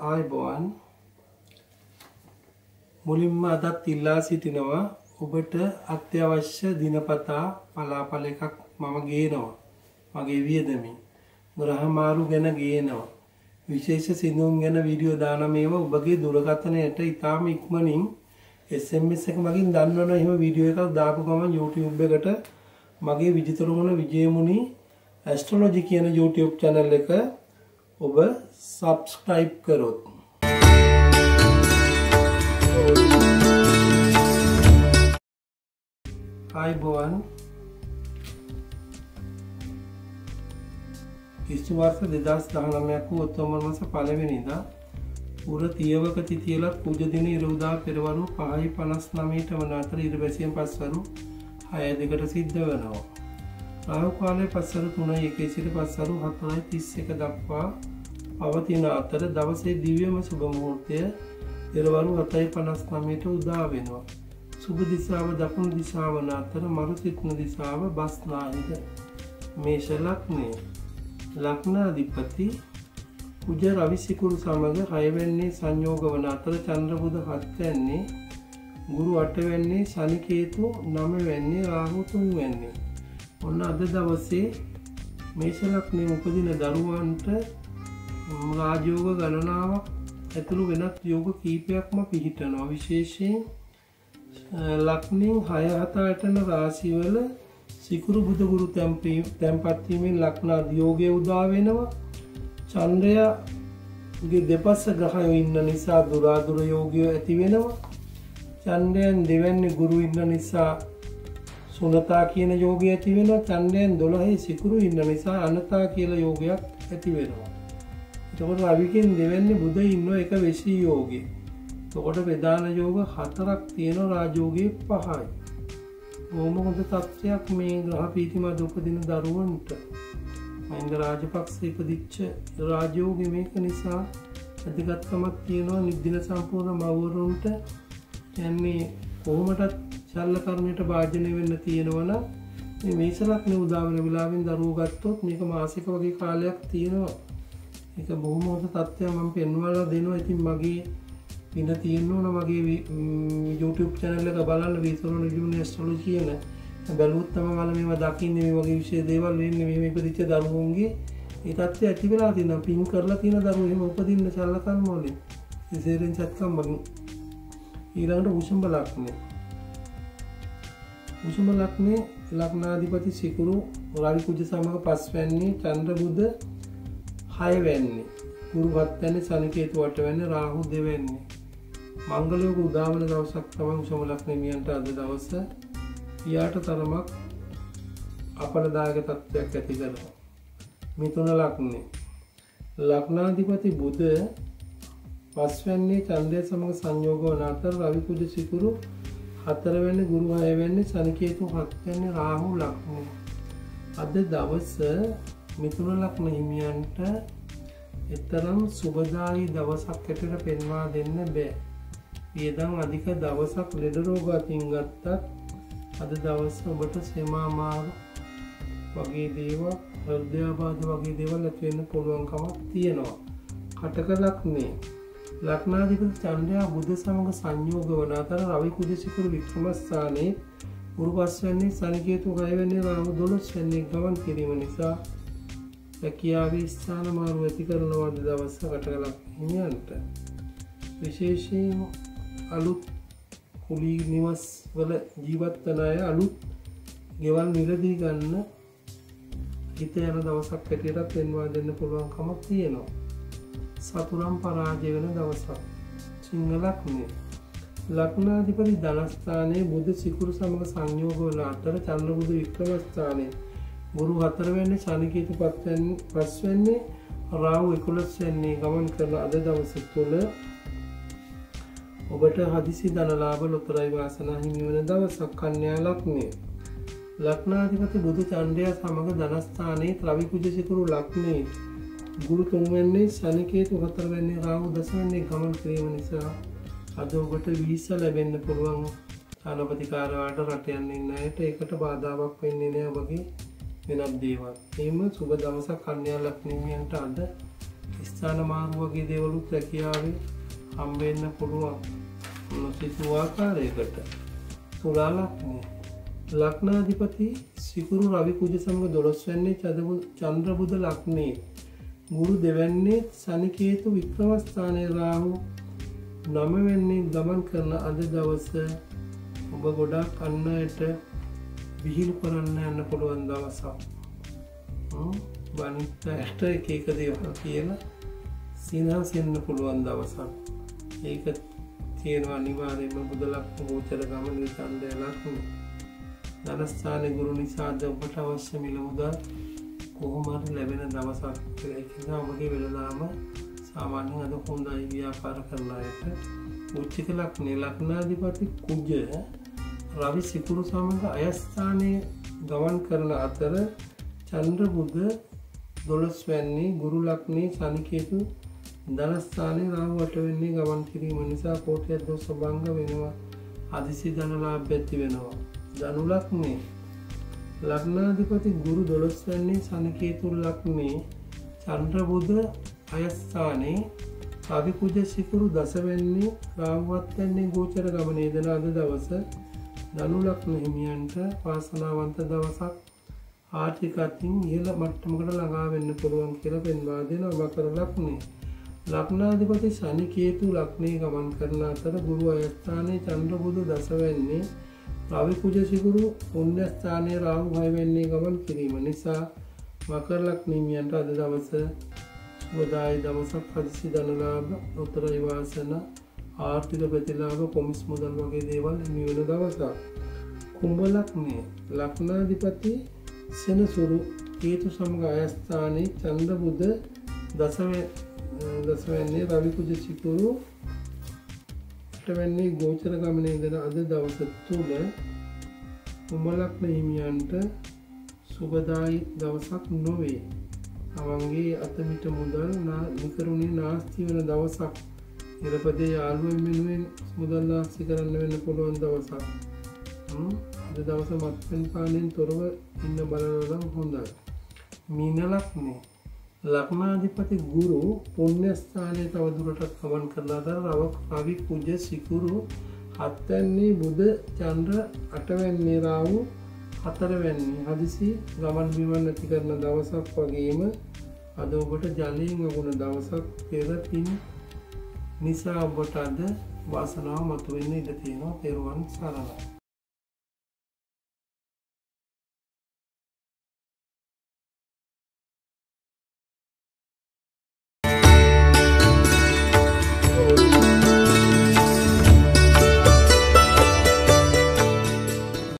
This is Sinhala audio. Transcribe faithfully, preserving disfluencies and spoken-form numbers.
ආයුබෝවන් මුලින්ම අදත් ඉල්ලා සිටිනවා ඔබට අත්‍යවශ්‍ය දිනපතා පලාපල එකක් මම ගේනවා මගේ වියදමින් ග්‍රහමාරු ගැන ගේනවා විශේෂ සිඳුම් ගැන වීඩියෝ දාන මේවා ඔබගේ දුරකථනයට ඉතාම ඉක්මනින් එස් එම් එස් එක මගින් දන්වනවා එහෙම වීඩියෝ එකක් දාපු ගමන් YouTube එකට මගේ විජිතරුමුණ විජේමුනි ඇස්ට්‍රොලොජි කියන YouTube channel එක ඔබ subscribe කරොත් ආයුබෝවන් කිස්තු වර්ෂ දෙදහස් දහනවයක් වූ ඔක්තෝබර් මාස පළවෙනිදා පුර තියවක තිතියලත් පූජ දින ඉරුදා පෙරවරු පහයි පනස් නවයට වන අතර ඉර බැසියෙන් පස්වරු හය දෙකට සිද්ධ වෙනවා. රාහු කාලයේ පස්වරු තුනයි එකේ සිට පස්වරු හතරයි තිස් එක දක්වා පවතින අතර දවසේ දිව්‍යම සුබ මුහූර්තය පෙරවරු හතයි පනස් නවයට උදා වෙනවා. සුබ දිශාව දකුණු දිශාව වන අතර මරු සිටන දිශාව බස්නාහිර. මේෂ ලග්නය. ලග්නාධිපති කුජ රවි සිකුරු සමග හය වෙන්නේ සංයෝග වන අතර චන්ද්‍ර බුධ හත් වෙන්නේ ගුරු අට වෙන්නේ ශනි කේතු නව වෙන්නේ රාහු තුන් වෙන්නේ. ඔන්න අද දවසේ මේෂ ලග්නයේ උපදින දරුවන්ට රාජයෝග ගණනාවක් ඇතුළු වෙනත් යෝග කීපයක්ම පිහිටනවා. විශේෂයෙන් ලග්නෙන් හය හත අට යන රාශිවල සිකුරු බුධ ගුරු තැන්පත් වීමෙන් ලග්න අධියෝගය උදා වෙනවා. චන්ද්‍රයාගේ දෙපස ග්‍රහයෝ ඉන්න නිසා දුරාදුර යෝගය ඇති වෙනවා. චන්ද්‍රයන් දෙවැන්නේ ගුරු ඉන්න නිසා සුනතා කියන යෝගය ඇති වෙනවා. චන්ද්‍රයන් දොළහේ සිකුරු ඉන්න නිසා අනතා කියලා යෝගයක් ඇති වෙනවා. එතකොට රවිගෙන් දෙවැන්නේ බුධ ඉන්නවා එක වෙසී යෝගේ. එතකොට ප්‍රධාන යෝග හතරක් තියෙනවා රාජයෝගයේ පහයි. බොහොම හොඳ තත්ත්වයක් මේ ග්‍රහ පීතිමත් උපදින දරුවන්ට. මහින්ද රාජපක්ෂ ඉපදිච්ච රාජයෝගය මේක නිසා අධිගතකමක් තියෙනවා නිද්දින සම්පූර්ණ මව්වරුන්ට. කියන්නේ කොහොමටත් ශල්‍ය කර්මයට භාජනය වෙන්න තියෙනවනම් මේ මේෂ ලග්නේ උදා වෙන වෙලාවෙන් දරුවෝ ගත්තොත් මේක මාසික වගේ කාලයක් තියෙනවා. ඒක බොහොම හොඳ තත්ත්වයක් මම පෙන්වලා දෙනවා. ඉතින් මගේ පින තියෙන්න ඕන මගේ YouTube channel එක බලන්න විසරණ විජුනි ඇස්ට්‍රොලොජි කියන. බැලුවොත් තමයි මම මේවා දකින්නේ මේ වගේ විශේෂ දේවල් වෙන්නේ මේ ඉපදිච්ච දරුවෝන්ගේ ඒ තත්ත්වය ඇති වෙලා තියෙනවා. පින් කරලා තියෙන දරුවෝ එහෙම උපදින්න සලකන්න ඕනේ. විශේෂයෙන් සත්කම් මගින්. ඊළඟට වෘෂභ ලග්නේ. වෘෂභ ලග්නේ ලග්නාධිපති සිකුරු රවි කුජ සමග පස් වෙන්නේ චන්ද්‍ර බුධ හය වෙන්නේ ගුරු හත් වෙන්නේ ශනි කේතු අට වෙන්නේ රාහු දෙක වෙන්නේ. මංගල යෝග උදා වෙන දවසක් තමයි වෘෂභ ලග්නේ මියන්ට අද දවස. ඊට තරමක් අපලදායක තත්ත්වයක් ඇති කරනවා. මිථුන ලග්නේ ලග්නාධිපති බුධ පස් වෙන්නේ චන්ද්‍රය සමග සංයෝග වන අතර රවි කුජ සිකුරු හතර වෙන්නේ ගුරු හය වෙන්නේ ශනි කේතු හත් වෙන්නේ රාහු ලග්නේ. අද දවස මිථුන ලග්න හිමියන්ට එතරම් සුබදායි දවසක් ඇටට පෙන්වා දෙන්න බෑ. වියදම් අධික දවසක් ලෙඩ රෝග අතින් ගත්තත් අද දවස ඔබට සෙමාමාරු වගේ දේවල් හෘදයාබාධ වගේ දේවල් ඇති වෙන්න පුළුවන්කමක් තියෙනවා. කටක ලග්නේ ලග්නාධිපති චන්ද්‍රයා බුධ සමග සංයෝග වන අතර රවි කුජ සිකුරු වික්‍රම ස්ථානයේ ගුරු පස් වෙන්නේ ශනි කේතු හය වෙන්නේ රාහු දොළොස් වෙන්නේ ගමන් කිරීම නිසා රැකියාවේ ස්ථාන මාරු ඇති කරනවා අද දවස කටක ලග්නියන්ට. විශේෂයෙන් අලුත් කුලී නිවස් වල ජීවත් වන අය අලුත් ගෙවල් මිලදී ගන්න හිත යන දවසක් හැටියට පෙන්වා දෙන්න පුළුවන් කමක් තියෙනවා. සතුරම් පරාජය වෙන දවසක්. සිංහ ලග්නේ ලග්නාධිපති ධනස්ථානයේ බුධ සිකුරු සමග සංයෝග වන අතර චන්ද්‍ර බුධ වික්‍රම ස්ථානයේ ගුරු හතර වෙන්නේ ශනි කේතු පස් වෙන්නේ රාහු එකොළොස් වෙන්නේ ගමන් කරන අද දවස තුළ ඔබට හදිසි ධන ලාභ ලොතරැයි වාසනා හිමි වන දවසක්. කන්‍යා ලග්නේ ලග්නාධිපති බුදු චන්ද්‍රය සමග ධනස්ථානයේ රවි කුජ සිකුරු ලග්නේ ගුරු තුන් වෙන්නේ ශනි කේතු හතර වෙන්නේ රාහු දස වෙන්නේ ගමන් කිරීම නිසා අද ඔබට වීසා ලැබෙන්න පුළුවන්. ධනපතිකාරයාට රට යන්න ඉන්න අයට ඒකට බාධාවක් වෙන්නේ නැහැ ඔබගේ වෙනත් දේවල්. එහෙම සුබ දවසක් කන්‍යා ලග්නියන්ට අද ස්ථාන මාරු වගේ දේවලුත් රැකියාවේ හම්බ වෙන්න පුළුවන් නොසිතූ ආකාරයකට. තුලා ලග්නය ලග්නාධිපති සිකුරු රවි කුජ සමග දොළොස් වැන්නේ චන්ද්‍ර බුධ ලග්නයේ ගුරු දෙවැන්නේ සනි කේතු වික්‍රමස්ථානයේ රාහු නම වෙන්නේ ගමන් කරන අද දවස ඔබ ගොඩක් අන්නයට විහිළු කරන්න යන්න පුළුවන් දවසක්. බනිත්ත ඇට එක එක දේවල් කියලා සිනහසෙන්න පුළුවන් දවසක්. ඒක තියෙනවා අනිවාර්යයෙන්ම බුධ ලග්න ගෝචර ගමන ඡන්දය ලග්න. ධනස්ථානයේ ගුරු නිසා අද ඔබට අවශ්‍ය මිල මුදල් කොහොම හරි ලැබෙන දවසක්. ඒක නිසා ඔබගේ වෙළඳාම සාමාන්‍යයෙන් අද හොඳයි ව්‍යාපාර කරන අයට. උච්චක ලග්නේ ලග්නාධිපති කුජ රවි සිකුරු සමග අයස්ථානයේ ගමන් කරන අතර චන්ද්‍ර බුධ දොළොස් වැන්නේ ගුරු ලග්නේ ශනි කේතු ධනස්ථානයේ රාහු වට වෙන්නේ ගමන් කිරීම නිසා කෝට්‍යයක් දොස් භංග වෙනවා. හදිසි ධන ලාභ ඇති වෙනවා. ධනු ලග්නේ ලග්නාධිපති ගුරු දොළොස් වැන්නේ ශනි කේතු ලග්නේ චන්ද්‍ර බුධ අයස්ථානයේ රවි කුජ සිකුරු දස වෙන්නේ රාහුවත් වෙන්නේ ගෝචර ගමනේ දන අද දවස ධනු ලග්න හිමියන්ට වාසනාවන්ත දවසක්. ආර්ථික අතින් ඉහළ මට්ටමකට ළඟා වෙන්න පුළුවන් කියලා පෙන්වා දෙනවා. මකර ලග්නේ ලග්නාධිපති ශනි කේතු ලග්නේ ගමන් කරන අතර ගුරු අයස්ථානයේ චන්ද්‍ර බුධ දස වෙන්නේ රවි කුජ සිකුරු පුණ්‍ය ස්ථානයේ රාහු හය වෙන්නේ ගමන් කිරීම නිසා මකර ලග්න හිමියන්ට අද දවස සුවදායි දවසක්. හදිසි ධන ලාභ උත්තර විවාසන ආර්ථික ප්‍රතිලාභ කොමිස් මුදල් වගේ දේවල් හිමි වෙන දවසක්. කුම්භ ලග්නේ ලග්නාධිපති සෙනසුරු කේතු සමග අයස්ථානයේ චන්ද්‍ර බුධ දස දස වෙන්නේ රවි කුජ සිකුරු අට වෙන්නේ ගෝචර ගමනේ ඉඳන අද දවස තුල කුම්භ ලග්න හිමියන්ට සුබදායි දවසක් නොවේ. තමන්ගේ අතමිට මුදල් නිකරුණේ නාස්ති වෙන දවසක්. ඉරපදේ යාළුවෙන් වෙනුවෙන් මුදල් නාස්ති කරන්න වෙන්න පුළුවන් දවසක්. අද දවස මත්පැන් පානයෙන් තොරව ඉන්න බලනවා නම් හොඳයි. මීන ලග්නේ ලග්නාධිපති ගුරු පුණ්‍ය ස්ථානයේ තව දුරටත් ගමන් කරන අතර රවි කුජ සිකුරු හත් වෙන්නේ බුධ චන්ද්‍ර අට වෙන්නේ රාහු හතර වෙන්නේ හදිසි ගමන් බිමන් නැති කරන දවසක් වගේම අද ඔබට ජලයෙන් වුණ දවසක්. පෙර පින් නිසා ඔබට අද වාසනාව මතුවෙන්න ඉඩ තියෙනවා. පෙරවන් සරණයි.